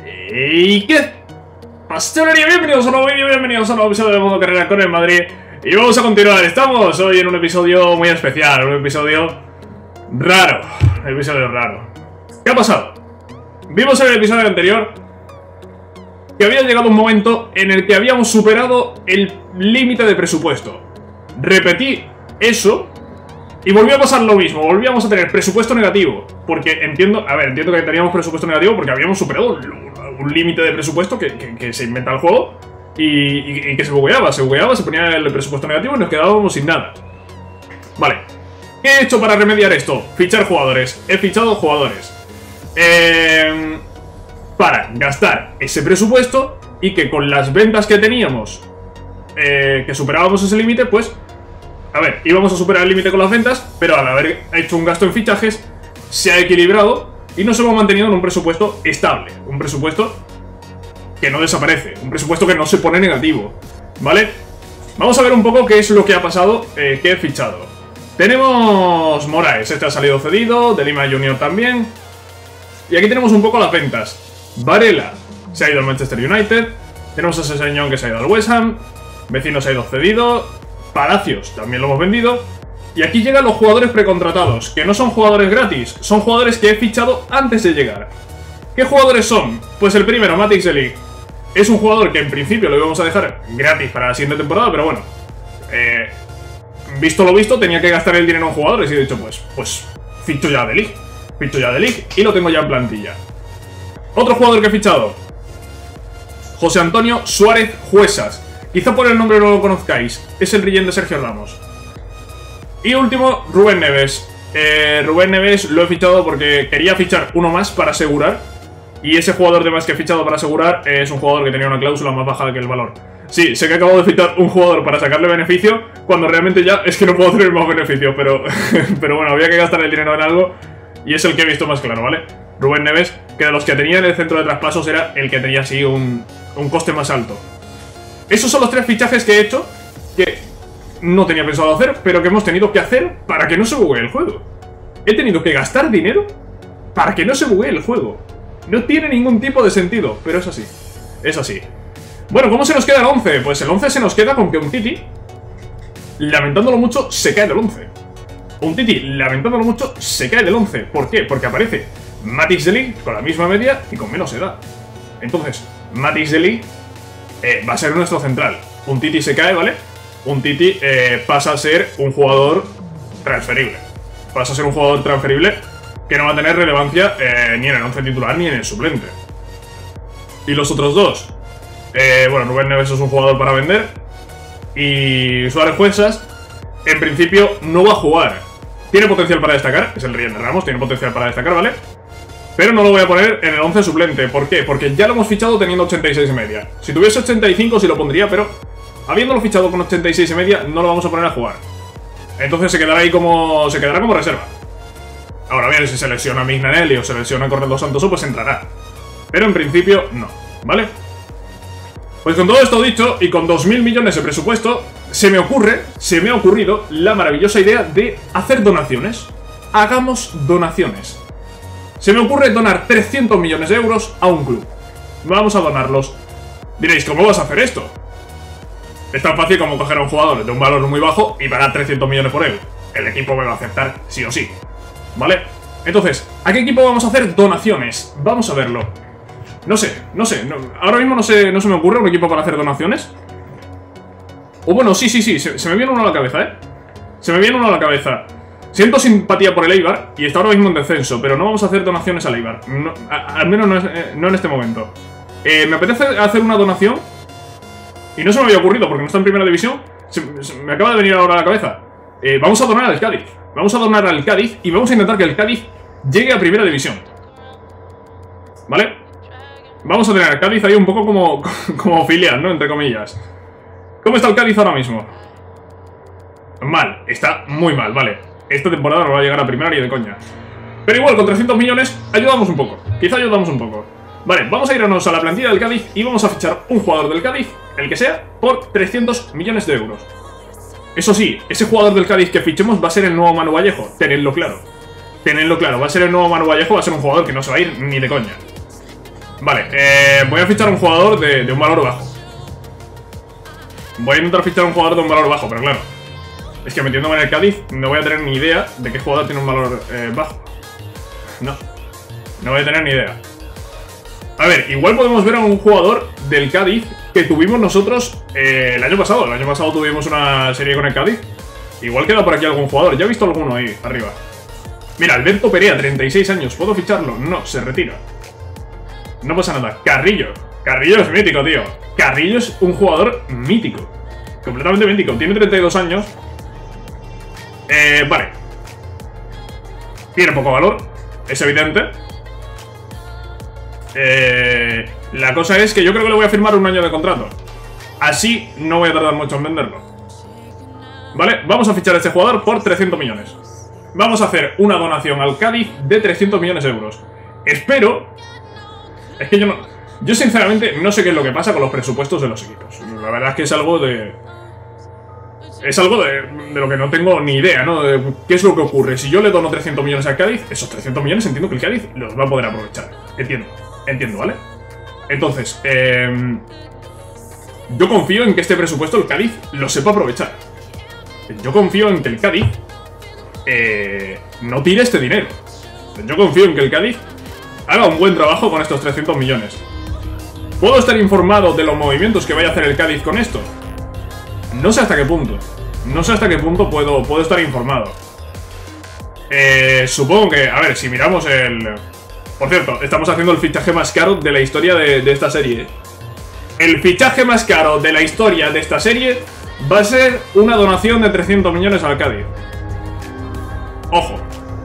¿Y qué? Pastelería, bienvenidos a un nuevo vídeo, bienvenidos a un nuevo episodio de Modo Carrera con el Madrid. Y vamos a continuar, estamos hoy en un episodio muy especial, un episodio raro. ¿Qué ha pasado? Vimos en el episodio anterior que había llegado un momento en el que habíamos superado el límite de presupuesto. Repetí eso y volvió a pasar lo mismo, volvíamos a tener presupuesto negativo. Porque entiendo que teníamos presupuesto negativo porque habíamos superado un límite de presupuesto que se inventa el juego y que se bugueaba, se ponía el presupuesto negativo y nos quedábamos sin nada. Vale, ¿qué he hecho para remediar esto? Fichar jugadores, he fichado jugadores para gastar ese presupuesto y que con las ventas que teníamos que superábamos ese límite, pues a ver, íbamos a superar el límite con las ventas, pero al haber hecho un gasto en fichajes se ha equilibrado y nos hemos mantenido en un presupuesto estable, un presupuesto que no desaparece, un presupuesto que no se pone negativo, ¿vale? Vamos a ver un poco qué es lo que ha pasado, que he fichado. Tenemos Moraes, este ha salido cedido, De Lima Junior también. Y aquí tenemos un poco las ventas. Varela se ha ido al Manchester United, tenemos a Seseñón que se ha ido al West Ham, Vecino se ha ido cedido, Palacios también lo hemos vendido. Y aquí llegan los jugadores precontratados, que no son jugadores gratis, son jugadores que he fichado antes de llegar. ¿Qué jugadores son? Pues el primero, Matic de Ligt. Es un jugador que en principio lo íbamos a dejar gratis para la siguiente temporada, pero bueno, visto lo visto, tenía que gastar el dinero en jugadores y he dicho, pues ficho ya de Ligt. Ficho ya de Ligt y lo tengo ya en plantilla. Otro jugador que he fichado, José Antonio Suárez Juesas. Quizá por el nombre no lo conozcáis, es el relleno de Sergio Ramos. Y último, Rubén Neves. Rubén Neves lo he fichado porque quería fichar uno más para asegurar. Y ese jugador de más que he fichado para asegurar es un jugador que tenía una cláusula más baja que el valor. Sí, sé que acabo de fichar un jugador para sacarle beneficio, cuando realmente ya es que no puedo tener más beneficio, pero bueno, había que gastar el dinero en algo y es el que he visto más claro, ¿vale? Rubén Neves, que de los que tenía en el centro de traspasos era el que tenía así un coste más alto. Esos son los tres fichajes que he hecho, que no tenía pensado hacer, pero que hemos tenido que hacer para que no se buguee el juego. He tenido que gastar dinero para que no se buguee el juego. No tiene ningún tipo de sentido, pero es así. Es así. Bueno, ¿cómo se nos queda el 11? Pues el 11 se nos queda con que Umtiti, lamentándolo mucho, se cae del 11. Umtiti, lamentándolo mucho, se cae del 11. ¿Por qué? Porque aparece Matic de Ligt con la misma media y con menos edad. Entonces, Matic de Ligt va a ser nuestro central. Umtiti se cae, ¿vale? Umtiti pasa a ser un jugador transferible. Pasa a ser un jugador transferible que no va a tener relevancia ni en el 11 titular ni en el suplente. Y los otros dos, bueno, Rubén Neves es un jugador para vender. Y Suárez Juesas, en principio, no va a jugar. Tiene potencial para destacar, es el Rillén de Ramos, tiene potencial para destacar, ¿vale? Pero no lo voy a poner en el 11 suplente. ¿Por qué? Porque ya lo hemos fichado teniendo 86 y media. Si tuviese 85 sí lo pondría, pero habiéndolo fichado con 86 y media no lo vamos a poner a jugar. Entonces se quedará ahí como reserva. Ahora bien, si se lesiona Mignanelli o se lesiona Cornel dos Santos, pues entrará. Pero en principio no, ¿vale? Pues con todo esto dicho y con 2.000 millones de presupuesto, se me ha ocurrido la maravillosa idea de hacer donaciones. Hagamos donaciones. Se me ocurre donar 300 millones de euros a un club. Vamos a donarlos. Diréis, ¿cómo vas a hacer esto? Es tan fácil como coger a un jugador de un valor muy bajo y pagar 300 millones por él. El equipo me va a aceptar sí o sí, ¿vale? Entonces, ¿a qué equipo vamos a hacer donaciones? Vamos a verlo. No sé, ahora mismo no se me ocurre un equipo para hacer donaciones. O bueno, sí, se me viene uno a la cabeza, ¿eh? Se me viene uno a la cabeza. Siento simpatía por el Eibar y está ahora mismo en descenso, pero no vamos a hacer donaciones al Eibar. No, al menos no en este momento. Me apetece hacer una donación y no se me había ocurrido porque no está en primera división. Me acaba de venir ahora a la cabeza. Vamos a donar al Cádiz. Vamos a donar al Cádiz y vamos a intentar que el Cádiz llegue a primera división. ¿Vale? Vamos a tener al Cádiz ahí un poco como filial, ¿no? Entre comillas. ¿Cómo está el Cádiz ahora mismo? Mal, está muy mal, vale. Esta temporada no va a llegar a primera ni de coña. Pero igual, con 300 millones ayudamos un poco. Quizá ayudamos un poco. Vale, vamos a irnos a la plantilla del Cádiz y vamos a fichar un jugador del Cádiz, el que sea, por 300 millones de euros. Eso sí, ese jugador del Cádiz que fichemos va a ser el nuevo Manu Vallejo. Tenedlo claro. Va a ser el nuevo Manu Vallejo, va a ser un jugador que no se va a ir ni de coña. Vale, voy a fichar un jugador de un valor bajo. Voy a intentar fichar un jugador de un valor bajo, pero claro, es que metiéndome en el Cádiz no voy a tener ni idea de qué jugador tiene un valor bajo. No voy a tener ni idea. A ver, igual podemos ver a un jugador del Cádiz que tuvimos nosotros el año pasado. El año pasado tuvimos una serie con el Cádiz. Igual queda por aquí algún jugador. Ya he visto alguno ahí, arriba. Mira, Alberto Perea, 36 años. ¿Puedo ficharlo? No, se retira. No pasa nada. Carrillo. Carrillo es mítico, tío. Carrillo es un jugador mítico. Completamente mítico. Tiene 32 años. Vale. Tiene poco valor. Es evidente. La cosa es que yo creo que le voy a firmar un año de contrato. Así no voy a tardar mucho en venderlo. Vale, vamos a fichar a este jugador por 300 millones. Vamos a hacer una donación al Cádiz de 300 millones de euros. Espero... Es que yo sinceramente no sé qué es lo que pasa con los presupuestos de los equipos. La verdad es que es algo de... Es algo de lo que no tengo ni idea, ¿no? De qué es lo que ocurre. Si yo le dono 300 millones al Cádiz, esos 300 millones entiendo que el Cádiz los va a poder aprovechar. Entiendo, ¿vale? Entonces, yo confío en que este presupuesto el Cádiz lo sepa aprovechar. Yo confío en que el Cádiz no tire este dinero. Yo confío en que el Cádiz haga un buen trabajo con estos 300 millones. ¿Puedo estar informado de los movimientos que vaya a hacer el Cádiz con esto? No sé hasta qué punto. No sé hasta qué punto puedo estar informado. Supongo que... A ver, si miramos el... Por cierto, estamos haciendo el fichaje más caro de la historia de esta serie. El fichaje más caro de la historia de esta serie va a ser una donación de 300 millones al Cádiz. Ojo.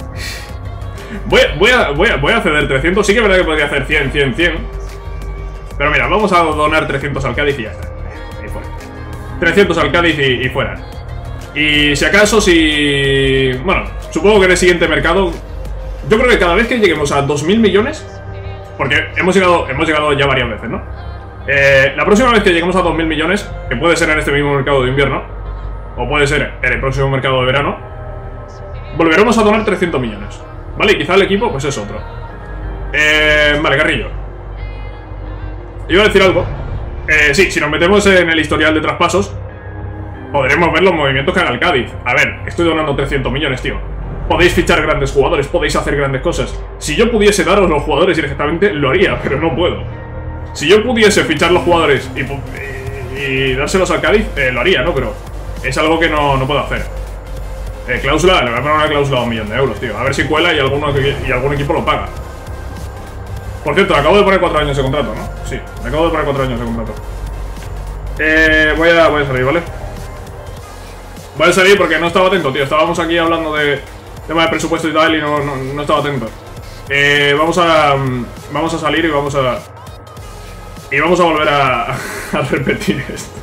Voy a ceder 300. Sí que es verdad que podría hacer 100. Pero mira, vamos a donar 300 al Cádiz y ya está. Ahí fuera. 300 al Cádiz y fuera. Y si acaso, bueno, supongo que en el siguiente mercado... Yo creo que cada vez que lleguemos a 2.000 millones... Porque hemos llegado ya varias veces, ¿no? La próxima vez que lleguemos a 2.000 millones, que puede ser en este mismo mercado de invierno, o puede ser en el próximo mercado de verano, volveremos a donar 300 millones. ¿Vale? Y quizá el equipo, pues es otro. Vale, Carrillo. Iba a decir algo. Sí, si nos metemos en el historial de traspasos, podremos ver los movimientos que haga el Cádiz. A ver, estoy donando 300 millones, tío. Podéis fichar grandes jugadores, podéis hacer grandes cosas. Si yo pudiese daros los jugadores directamente, lo haría, pero no puedo. Si yo pudiese fichar los jugadores y dárselos al Cádiz, lo haría, ¿no? Pero es algo que no puedo hacer. Cláusula, le voy a poner una cláusula de 1 millón de euros, tío. A ver si cuela y algún equipo lo paga. Por cierto, acabo de poner 4 años de contrato, ¿no? Sí, me acabo de poner 4 años de contrato. Voy a salir, ¿vale? Voy a salir porque no estaba atento, tío. Estábamos aquí hablando de tema de presupuesto y tal y no estaba atento. Vamos a salir y vamos a volver a repetir esto.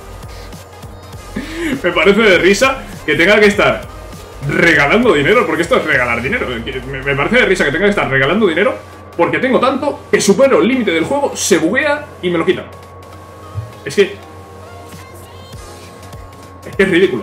Me parece de risa que tenga que estar regalando dinero, porque esto es regalar dinero. Me parece de risa que tenga que estar regalando dinero porque tengo tanto que supero el límite del juego, se buguea y me lo quitan. Es que es ridículo.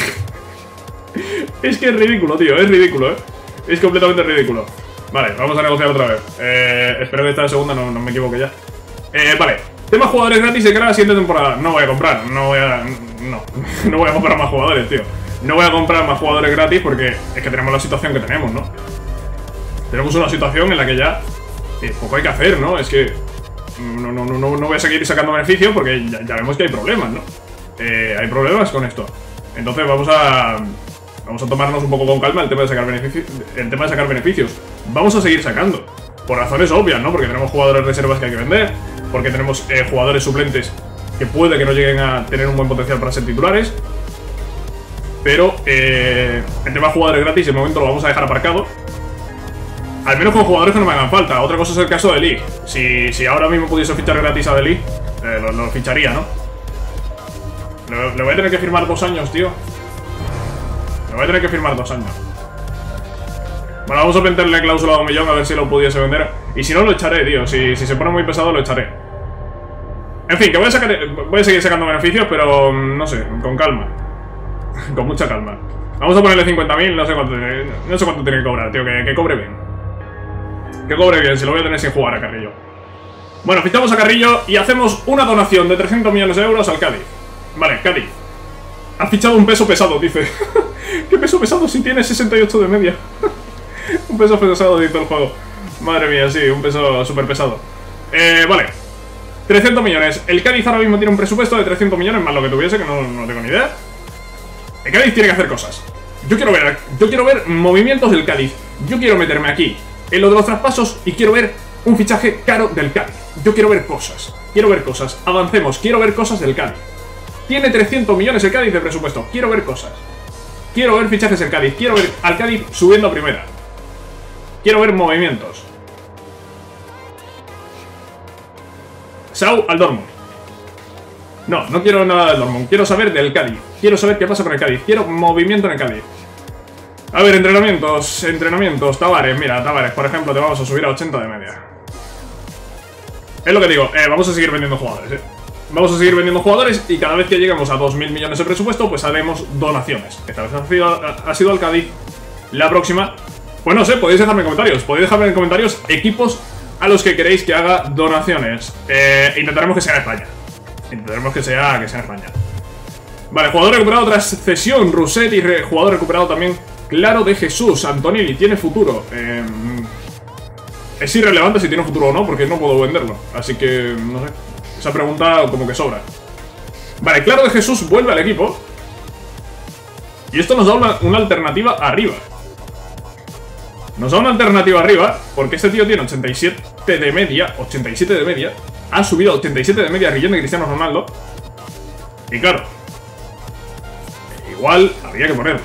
Es que es ridículo, tío. Es ridículo, Es completamente ridículo. Vale, vamos a negociar otra vez. Espero que esta segunda no me equivoque ya. Vale. Tema jugadores gratis de cara a la siguiente temporada. No voy a comprar. No voy a comprar más jugadores, tío. No voy a comprar más jugadores gratis porque es que tenemos la situación que tenemos, ¿no? Tenemos una situación en la que ya poco hay que hacer, ¿no? Es que no voy a seguir sacando beneficios porque ya vemos que hay problemas, ¿no? Hay problemas con esto. Entonces vamos a tomarnos un poco con calma el tema de sacar beneficios. Vamos a seguir sacando. Por razones obvias, ¿no? Porque tenemos jugadores reservas que hay que vender. Porque tenemos jugadores suplentes que puede que no lleguen a tener un buen potencial para ser titulares. Pero el tema de jugadores gratis de momento lo vamos a dejar aparcado. Al menos con jugadores que no me hagan falta. Otra cosa es el caso de Lee. Si ahora mismo pudiese fichar gratis a De Ligt, lo ficharía, ¿no? Le voy a tener que firmar 2 años, tío. Le voy a tener que firmar 2 años. Bueno, vamos a meterle cláusula de 1 millón a ver si lo pudiese vender. Y si no, lo echaré, tío. Si se pone muy pesado, lo echaré. En fin, que voy a seguir sacando beneficios, pero no sé, con calma. Con mucha calma. Vamos a ponerle 50.000, no sé cuánto tiene que cobrar, tío. Que cobre bien. Que cobre bien, si lo voy a tener sin jugar a Carrillo. Bueno, fichamos a Carrillo y hacemos una donación de 300 millones de euros al Cádiz. Vale, Cádiz. Ha fichado un peso pesado, dice. ¿Qué peso pesado si tiene 68 de media? Un peso pesado, dice el juego. Madre mía, sí, un peso súper pesado. Vale. 300 millones. El Cádiz ahora mismo tiene un presupuesto de 300 millones, más lo que tuviese, que no tengo ni idea. El Cádiz tiene que hacer cosas. Yo quiero ver movimientos del Cádiz. Yo quiero meterme aquí en lo de los traspasos y quiero ver un fichaje caro del Cádiz. Yo quiero ver cosas. Avancemos. Quiero ver cosas del Cádiz. Tiene 300 millones el Cádiz de presupuesto. Quiero ver cosas. Quiero ver fichajes del Cádiz. Quiero ver al Cádiz subiendo a primera. Quiero ver movimientos. Sau al Dortmund. No quiero nada del Dortmund. Quiero saber del Cádiz. Quiero saber qué pasa con el Cádiz. Quiero movimiento en el Cádiz. A ver, entrenamientos. Tavares, mira, Tavares, por ejemplo, te vamos a subir a 80 de media. Es lo que digo, vamos a seguir vendiendo jugadores, Vamos a seguir vendiendo jugadores y cada vez que lleguemos a 2.000 millones de presupuesto, pues haremos donaciones. Esta vez ha sido al Cádiz. La próxima, pues no sé, podéis dejarme en comentarios. Podéis dejarme en comentarios equipos a los que queréis que haga donaciones. Intentaremos que sea en España. Intentaremos que sea en España. Vale, jugador recuperado tras cesión, Rousset, y jugador recuperado también, Claro de Jesús. Antonelli, ¿tiene futuro? Es irrelevante si tiene futuro o no, porque no puedo venderlo. Así que, no sé. Esa pregunta como que sobra. Vale, Claro de Jesús vuelve al equipo. Y esto nos da una alternativa arriba. Nos da una alternativa arriba, porque este tío tiene 87 de media. 87 de media. Ha subido a 87 de media Rillén de Cristiano Ronaldo. Y claro, igual habría que ponerlo.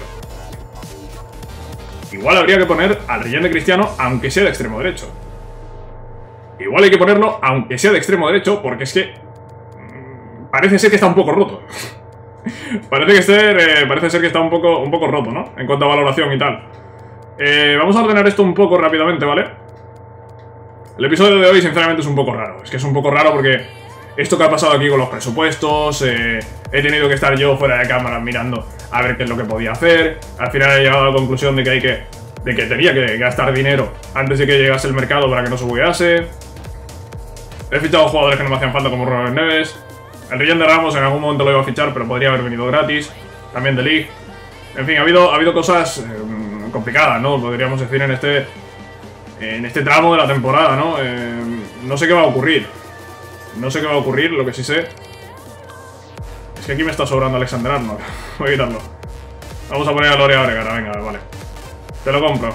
Igual habría que poner al Rillén de Cristiano, aunque sea de extremo derecho. Igual hay que ponerlo, aunque sea de extremo derecho, porque es que parece ser que está un poco roto. Parece ser que está un poco roto, ¿no? En cuanto a valoración y tal. Vamos a ordenar esto un poco rápidamente, ¿vale? El episodio de hoy, sinceramente, es un poco raro. Es que es un poco raro porque esto que ha pasado aquí con los presupuestos, he tenido que estar yo fuera de cámara mirando a ver qué es lo que podía hacer. Al final he llegado a la conclusión de que tenía que gastar dinero antes de que llegase el mercado para que no se buguease. He fichado jugadores que no me hacían falta, como Robert Neves. El Rillén de Ramos en algún momento lo iba a fichar, pero podría haber venido gratis. También de Ligt. En fin, ha habido cosas complicadas, ¿no? Podríamos decir en este tramo de la temporada, ¿no? No sé qué va a ocurrir. Lo que sí sé es que aquí me está sobrando Alexander Arnold. Voy a quitarlo. Vamos a poner a Lorea Oregara, venga, vale. Te lo compro.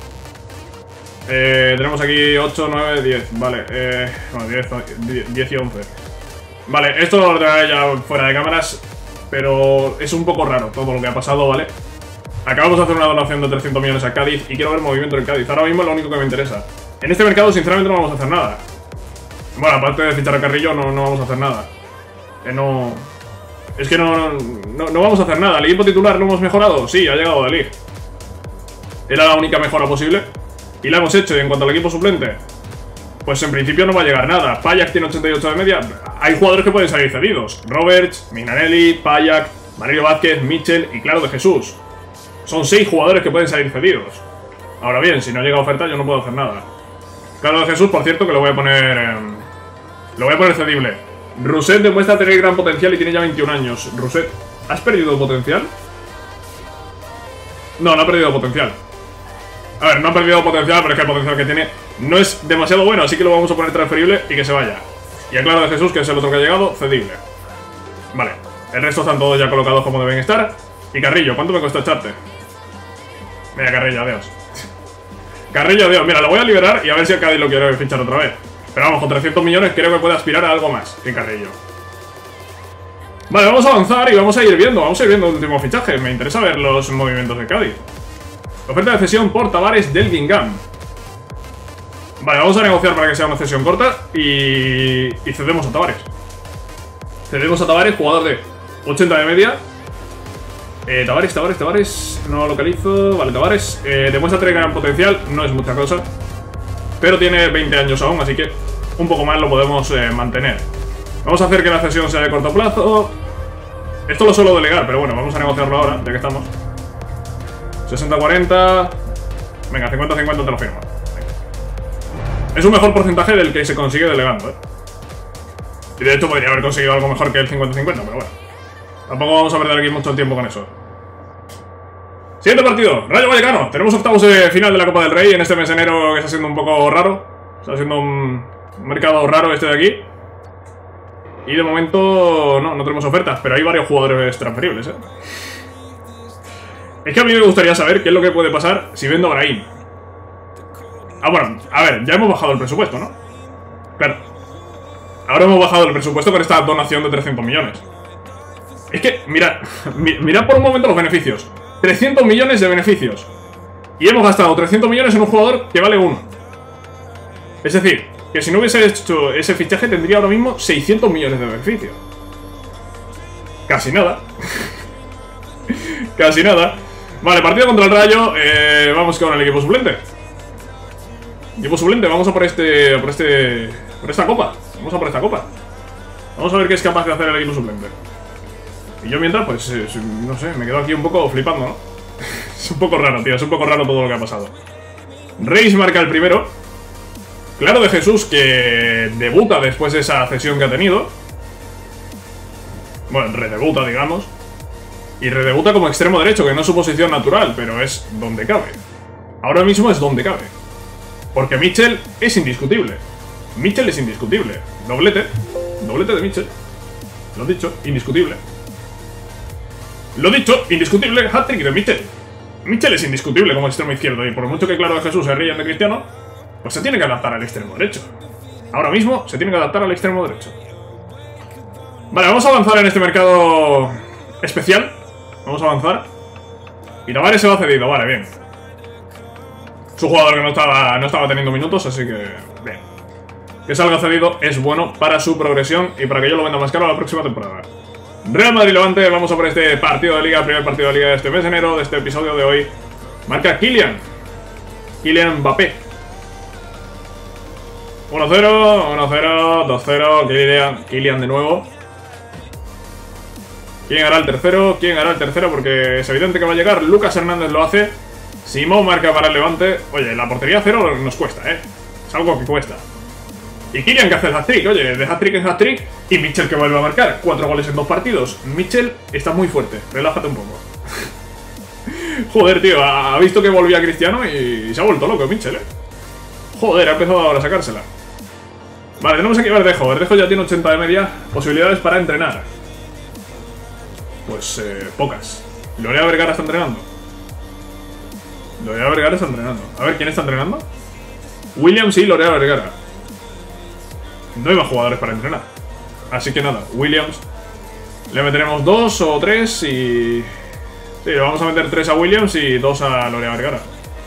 Tenemos aquí 8, 9, 10, vale. Bueno, 10 y 11. Vale, esto lo ordenaré ya fuera de cámaras, pero es un poco raro todo lo que ha pasado, ¿vale? Acabamos de hacer una donación de 300 millones a Cádiz y quiero ver movimiento en Cádiz. Ahora mismo es lo único que me interesa. En este mercado, sinceramente, no vamos a hacer nada. Bueno, aparte de fichar a Carrillo, no vamos a hacer nada. Es que no vamos a hacer nada. ¿El equipo titular lo hemos mejorado? Sí, ha llegado de Ligt. Era la única mejora posible y la hemos hecho. Y en cuanto al equipo suplente, pues en principio no va a llegar nada. Payak tiene 88 de media. Hay jugadores que pueden salir cedidos: Roberts, Minanelli, Payak, Mario Vázquez, Mitchell y Claro de Jesús. Son 6 jugadores que pueden salir cedidos. Ahora bien, si no llega oferta, yo no puedo hacer nada. Claro de Jesús, por cierto, que lo voy a poner cedible. Rousset demuestra tener gran potencial y tiene ya 21 años. Rousset, ¿has perdido potencial? No ha perdido potencial. A ver, no ha perdido potencial, pero es que el potencial que tiene no es demasiado bueno, así que lo vamos a poner transferible y que se vaya. Y a Claro de Jesús, que es el otro que ha llegado, cedible. Vale, el resto están todos ya colocados como deben estar. Y Carrillo, ¿cuánto me cuesta echarte? Mira, Carrillo, adiós. Carrillo, adiós. Mira, lo voy a liberar y a ver si el Cádiz lo quiere fichar otra vez. Pero vamos, con 300 millones creo que puede aspirar a algo más que Carrillo. Vale, vamos a avanzar y vamos a ir viendo el último fichaje. Me interesa ver los movimientos de Cádiz. Oferta de cesión por Tavares del Guingamp. Vale, vamos a negociar para que sea una cesión corta y cedemos a Tavares. Cedemos a Tavares, jugador de 80 de media. Tavares, no localizo. Vale, Tavares demuestra tener gran potencial, no es mucha cosa, pero tiene 20 años aún, así que un poco más lo podemos mantener. Vamos a hacer que la cesión sea de corto plazo. Esto lo suelo delegar, pero bueno, vamos a negociarlo ahora, ya que estamos. 60-40. Venga, 50-50 te lo firmo. Venga. Es un mejor porcentaje del que se consigue delegando, Y de hecho podría haber conseguido algo mejor que el 50-50, pero bueno. Tampoco vamos a perder aquí mucho tiempo con eso. Siguiente partido, Rayo Vallecano. Tenemos octavos de final de la Copa del Rey en este mes de enero que está siendo un poco raro. Está siendo un mercado raro este de aquí. Y de momento no tenemos ofertas, pero hay varios jugadores transferibles, ¿eh? Es que a mí me gustaría saber qué es lo que puede pasar si vendo a Brahim. Ah, bueno, a ver, ya hemos bajado el presupuesto, ¿no? Claro. Ahora hemos bajado el presupuesto con esta donación de 300 millones. Es que, mirad por un momento los beneficios. 300 millones de beneficios. Y hemos gastado 300 millones en un jugador que vale 1. Es decir, que si no hubiese hecho ese fichaje tendría ahora mismo 600 millones de beneficios. Casi nada. Casi nada. Vale, partido contra el Rayo. Vamos con el equipo suplente. Equipo suplente, vamos a por esta copa. Vamos a por esta copa. Vamos a ver qué es capaz de hacer el equipo suplente. Y yo mientras, pues, no sé, me quedo aquí un poco flipando, ¿no? Es un poco raro, tío, es un poco raro todo lo que ha pasado. Reis marca el primero. Claro de Jesús, que debuta después de esa cesión que ha tenido. Bueno, redebuta, digamos. Y redebuta como extremo derecho, que no es su posición natural, pero es donde cabe. Ahora mismo es donde cabe. Porque Mitchell es indiscutible. Mitchell es indiscutible. Doblete. Doblete de Mitchell. Lo he dicho, indiscutible. Lo dicho, indiscutible, hat-trick de Mitchell. Mitchell es indiscutible como extremo izquierdo. Y por mucho que Claro de Jesús se rían de Cristiano, pues se tiene que adaptar al extremo derecho. Ahora mismo se tiene que adaptar al extremo derecho. Vale, vamos a avanzar en este mercado especial. Vamos a avanzar. Y Tavares se va cedido, vale, bien. Es un jugador que no estaba teniendo minutos, así que bien. Que salga cedido es bueno para su progresión y para que yo lo venda más caro la próxima temporada. Real Madrid-Levante, vamos a por este partido de liga, primer partido de liga de este mes de enero, de este episodio de hoy. Marca Kylian Mbappé. 1-0, 1-0, 2-0, Kylian de nuevo. ¿Quién hará el tercero? ¿Quién hará el tercero? Porque es evidente que va a llegar. Lucas Hernández lo hace. Simón marca para el Levante. Oye, la portería cero nos cuesta, ¿eh? Es algo que cuesta. Y Kylian que hace el hat-trick, oye, de hat-trick en hat-trick. Y Mitchell que vuelve a marcar 4 goles en 2 partidos. Mitchell está muy fuerte, relájate un poco. Joder, tío, ha visto que volvía Cristiano y se ha vuelto loco Mitchell, ¿eh? Joder, ha empezado ahora a sacársela. Vale, tenemos aquí a Verdejo. Verdejo ya tiene 80 de media. Posibilidades para entrenar. Pues pocas. Lorea Vergara está entrenando. Lorea Vergara está entrenando. A ver, ¿quién está entrenando? Williams y Lorea Vergara. No hay más jugadores para entrenar. Así que nada, Williams. Le meteremos 2 o 3 y... Sí, le vamos a meter 3 a Williams y 2 a Lorea Vergara.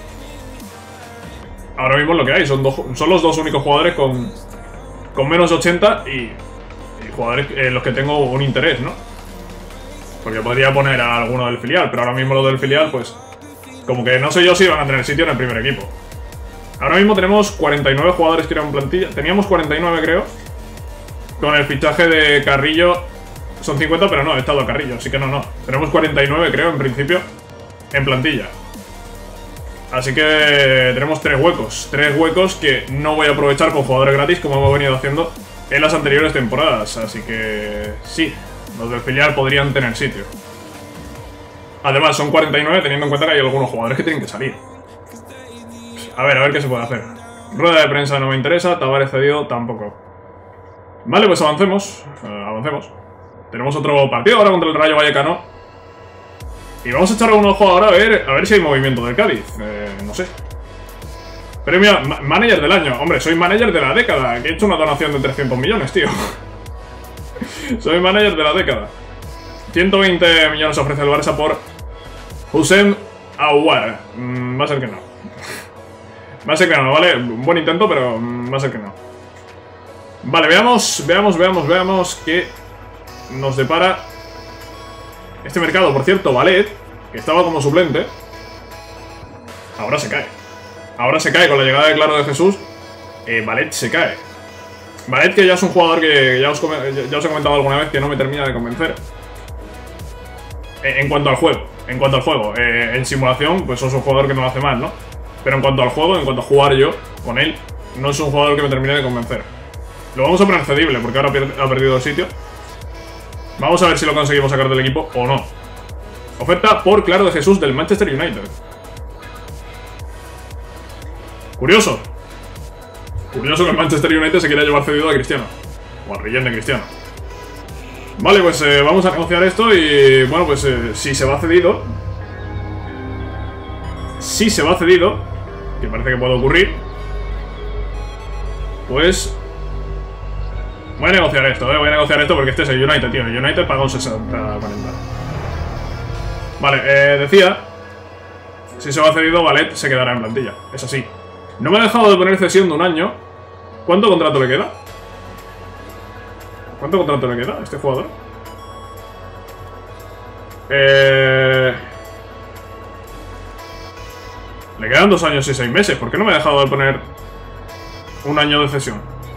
Ahora mismo es lo que hay. Son los dos únicos jugadores con menos 80 y jugadores en los que tengo un interés, ¿no? Porque podría poner a alguno del filial, pero ahora mismo los del filial, pues... Como que no sé yo si van a tener sitio en el primer equipo. Ahora mismo tenemos 49 jugadores que eran en plantilla. Teníamos 49, creo. Con el fichaje de Carrillo son 50, pero no, he estado a Carrillo, así que no. Tenemos 49, creo, en principio, en plantilla. Así que tenemos 3 huecos. 3 huecos que no voy a aprovechar con jugadores gratis como hemos venido haciendo en las anteriores temporadas. Así que sí, los del filial podrían tener sitio. Además, son 49 teniendo en cuenta que hay algunos jugadores que tienen que salir. A ver qué se puede hacer. Rueda de prensa no me interesa, Tavares cedido tampoco. Vale, pues avancemos. Tenemos otro partido ahora contra el Rayo Vallecano. Y vamos a echar un ojo ahora a ver si hay movimiento del Cádiz. No sé. Premio Manager del año. Hombre, soy manager de la década. Que he hecho una donación de 300 millones, tío. Soy manager de la década. 120 millones ofrece el Barça por Houssem Aouar. Va a ser que no. Va a ser que no, ¿vale? Un buen intento, pero va a ser que no. Vale, veamos qué nos depara este mercado. Por cierto, Valet, que estaba como suplente, ahora se cae. Ahora se cae con la llegada de Claro de Jesús. Valet se cae. Valet, que ya es un jugador que ya os he comentado alguna vez que no me termina de convencer. En cuanto al juego. En simulación, pues es un jugador que no lo hace mal, ¿no? Pero en cuanto al juego, en cuanto a jugar yo con él, no es un jugador que me termine de convencer. Lo vamos a poner cedible porque ahora ha perdido el sitio. Vamos a ver si lo conseguimos sacar del equipo o no. Oferta por Claro de Jesús del Manchester United. Curioso. Curioso que el Manchester United se quiera llevar cedido a Cristiano. O a Rillén de Cristiano. Vale, pues vamos a negociar esto y... Bueno, pues si se va cedido... Si se va cedido, que parece que puede ocurrir, pues... Voy a negociar esto, voy a negociar esto porque este es el United, tío. El United paga un 60-40. Vale, decía... Si se va cedido, Valet se quedará en plantilla. Es así. No me ha dejado de poner cesión de un año. ¿Cuánto contrato le queda? ¿Cuánto contrato le queda a este jugador? Le quedan 2 años y 6 meses. ¿Por qué no me ha dejado de poner un año de cesión?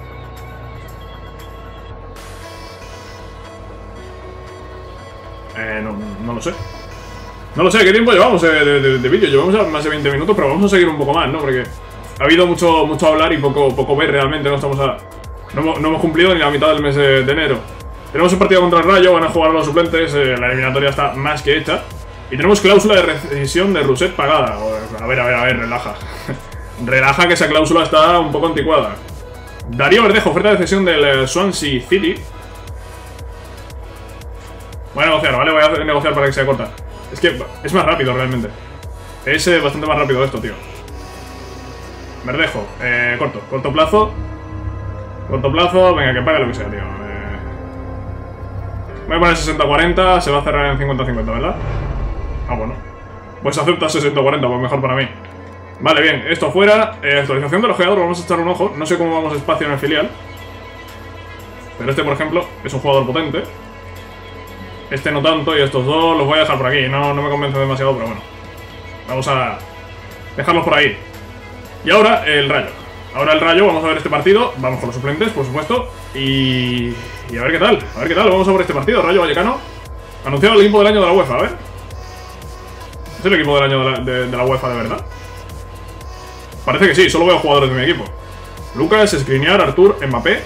No lo sé. No lo sé, ¿qué tiempo llevamos de vídeo? Llevamos más de 20 minutos, pero vamos a seguir un poco más, ¿no? Porque ha habido mucho hablar y poco ver realmente. No hemos cumplido ni la mitad del mes de enero. Tenemos un partido contra el Rayo, van a jugar los suplentes, la eliminatoria está más que hecha. Y tenemos cláusula de rescisión de Rousset pagada. A ver, relaja. Relaja que esa cláusula está un poco anticuada. Darío Verdejo, oferta de cesión del Swansea City. Voy a negociar, ¿vale? Voy a negociar para que sea corta. Es que es más rápido realmente. Es bastante más rápido esto, tío. Verdejo, corto plazo. Corto plazo, venga, que pague lo que sea, tío. Voy a poner 60-40, se va a cerrar en 50-50, ¿verdad? Ah, bueno. Pues acepta 60-40, pues mejor para mí. Vale, bien, esto fuera. Actualización del ojeador, vamos a echar un ojo. No sé cómo vamos espacio en el filial. Pero este, por ejemplo, es un jugador potente. Este no tanto, y estos dos los voy a dejar por aquí. No me convence demasiado, pero bueno. Vamos a dejarlos por ahí. Y ahora el Rayo. Ahora el Rayo, vamos a ver este partido. Vamos con los suplentes, por supuesto. Y a ver qué tal. A ver qué tal, vamos a ver este partido. Rayo Vallecano. Anunciado el equipo del año de la UEFA, a ver. ¿Es el equipo del año de la UEFA de verdad? Parece que sí, solo veo jugadores de mi equipo. Lucas, Skriniar, Artur, Mbappé.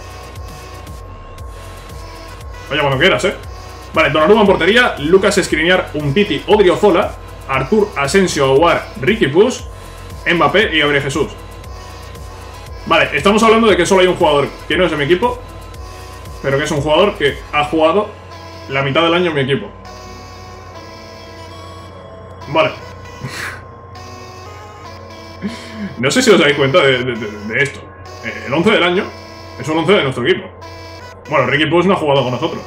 Vaya cuando quieras, Vale, Donnarumma en portería, Lucas, Skriniar, Umtiti, Odriozola, Artur, Asensio, Aouar, Riqui Puig, Mbappé y Gabriel Jesús. Vale, estamos hablando de que solo hay un jugador que no es de mi equipo, pero que es un jugador que ha jugado la mitad del año en mi equipo. Vale. No sé si os dais cuenta de esto. El 11 del año es un 11 de nuestro equipo. Bueno, Riqui Puig no ha jugado con nosotros.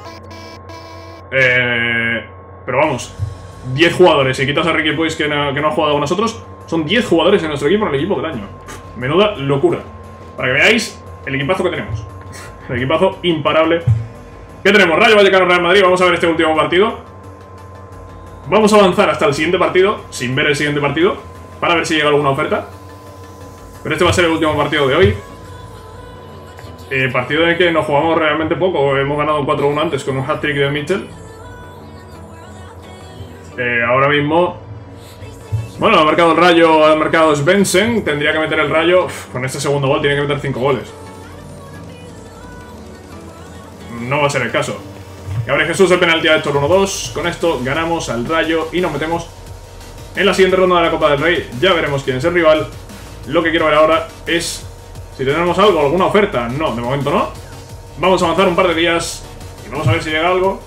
Pero vamos, 10 jugadores. Si quitas a Riqui Puig que no ha jugado con nosotros, son 10 jugadores en nuestro equipo en el equipo del año. Menuda locura. Para que veáis el equipazo que tenemos. El equipazo imparable. ¿Qué tenemos? Rayo Vallecano, Real Madrid. Vamos a ver este último partido. Vamos a avanzar hasta el siguiente partido, sin ver el siguiente partido, para ver si llega alguna oferta. Pero este va a ser el último partido de hoy. Partido en el que nos jugamos realmente poco. Hemos ganado 4-1 antes con un hat-trick de Mitchell. Ahora mismo... Bueno, ha marcado el Rayo, ha marcado Svensson. Tendría que meter el Rayo. Con este segundo gol tiene que meter 5 goles. No va a ser el caso. Gabriel Jesús, el penalti ha hecho el 1-2. Con esto ganamos al Rayo y nos metemos en la siguiente ronda de la Copa del Rey. Ya veremos quién es el rival. Lo que quiero ver ahora es si tenemos algo, alguna oferta. No, de momento no. Vamos a avanzar un par de días y vamos a ver si llega algo.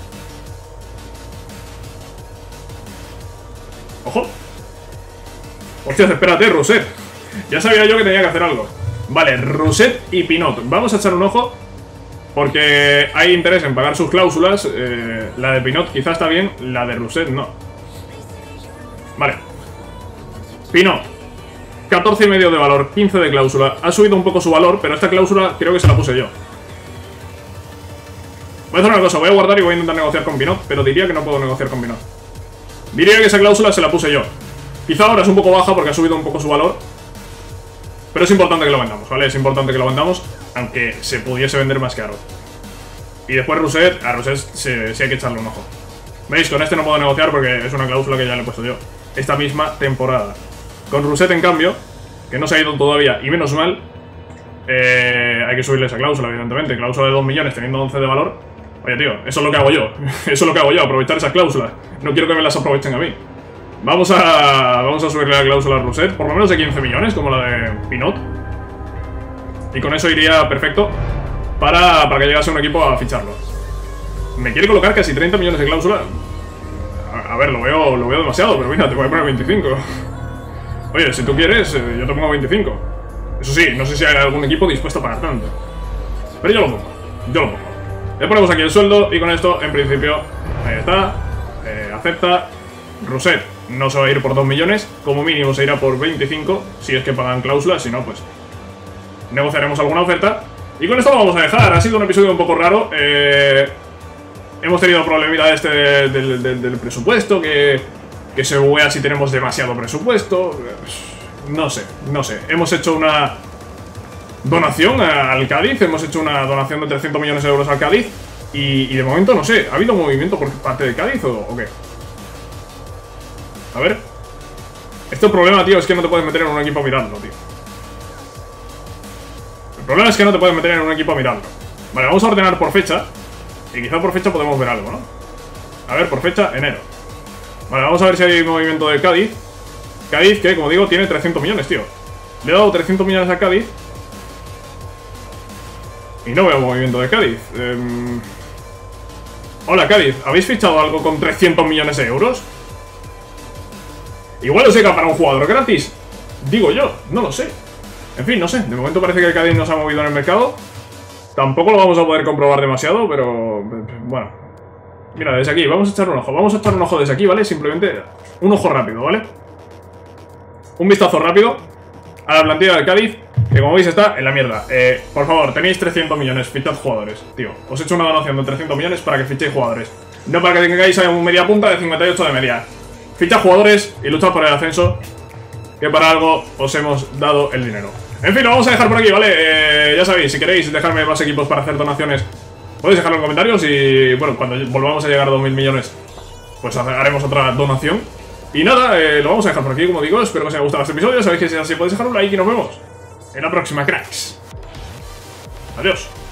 ¡Ojo! Hostias, espérate, Rousset. Ya sabía yo que tenía que hacer algo. Vale, Rousset y Pinot. Vamos a echar un ojo porque hay interés en pagar sus cláusulas. La de Pinot quizás está bien, la de Rousset no. Vale. Pinot, 14,5 de valor, 15 de cláusula. Ha subido un poco su valor, pero esta cláusula creo que se la puse yo. Voy a hacer una cosa, voy a guardar y voy a intentar negociar con Pinot, pero diría que no puedo negociar con Pinot. Diría que esa cláusula se la puse yo. Quizá ahora es un poco baja porque ha subido un poco su valor, pero es importante que lo vendamos, ¿vale? Es importante que lo vendamos, aunque se pudiese vender más caro. Y después Rousset, a Rousset sí hay que echarle un ojo. ¿Veis? Con este no puedo negociar porque es una cláusula que ya le he puesto yo esta misma temporada. Con Rousset, en cambio, que no se ha ido todavía, y menos mal, hay que subirle esa cláusula, evidentemente. Cláusula de 2 millones teniendo 11 de valor. Oye, tío, eso es lo que hago yo. Eso es lo que hago yo, aprovechar esas cláusulas. No quiero que me las aprovechen a mí. Vamos a subirle la cláusula a Rousset, por lo menos de 15 millones, como la de Pinot. Y con eso iría perfecto para que llegase un equipo a ficharlo. Me quiere colocar casi 30 millones de cláusula. A ver, lo veo demasiado, pero mira, te voy a poner 25. Oye, si tú quieres, yo te pongo 25. Eso sí, no sé si hay algún equipo dispuesto a pagar tanto. Pero yo lo pongo. Le ponemos aquí el sueldo y con esto, en principio, ahí está. Acepta. Rousset no se va a ir por 2 millones, como mínimo se irá por 25, si es que pagan cláusulas, si no, pues negociaremos alguna oferta. Y con esto lo vamos a dejar. Ha sido un episodio un poco raro. Hemos tenido problemita del presupuesto, que se vea si tenemos demasiado presupuesto. No sé. Hemos hecho una donación al Cádiz, hemos hecho una donación de 300 millones de euros al Cádiz. Y de momento, no sé, ¿ha habido movimiento por parte del Cádiz o qué? A ver. Este problema, tío, es que no te puedes meter en un equipo a mirarlo, tío. El problema es que no te puedes meter en un equipo a mirarlo. Vale, vamos a ordenar por fecha. Y quizá por fecha podemos ver algo, ¿no? A ver, por fecha, enero. Vale, vamos a ver si hay movimiento del Cádiz. Cádiz, que, como digo, tiene 300 millones, tío. Le he dado 300 millones a Cádiz. Y no veo movimiento de Cádiz. Hola, Cádiz, ¿habéis fichado algo con 300 millones de euros? Igual os llega para un jugador gratis. Digo yo, no lo sé. En fin, no sé, de momento parece que el Cádiz no se ha movido en el mercado. Tampoco lo vamos a poder comprobar demasiado, pero... bueno. Mira, desde aquí, vamos a echar un ojo. Vamos a echar un ojo desde aquí, ¿vale? Simplemente un ojo rápido, ¿vale? Un vistazo rápido a la plantilla del Cádiz, que como veis está en la mierda. Por favor, tenéis 300 millones, fichad jugadores. Tío, os he hecho una donación de 300 millones para que fichéis jugadores. No para que tengáis a un media punta de 58 de media. Fichad jugadores y luchad por el ascenso, que para algo os hemos dado el dinero. En fin, lo vamos a dejar por aquí, ¿vale? Ya sabéis, si queréis dejarme más equipos para hacer donaciones, podéis dejarlo en comentarios y, bueno, cuando volvamos a llegar a 2.000 millones, pues haremos otra donación. Y nada, lo vamos a dejar por aquí, como digo. Espero que os haya gustado este episodio. Sabéis que si es así podéis dejar un like y nos vemos en la próxima, cracks. Adiós.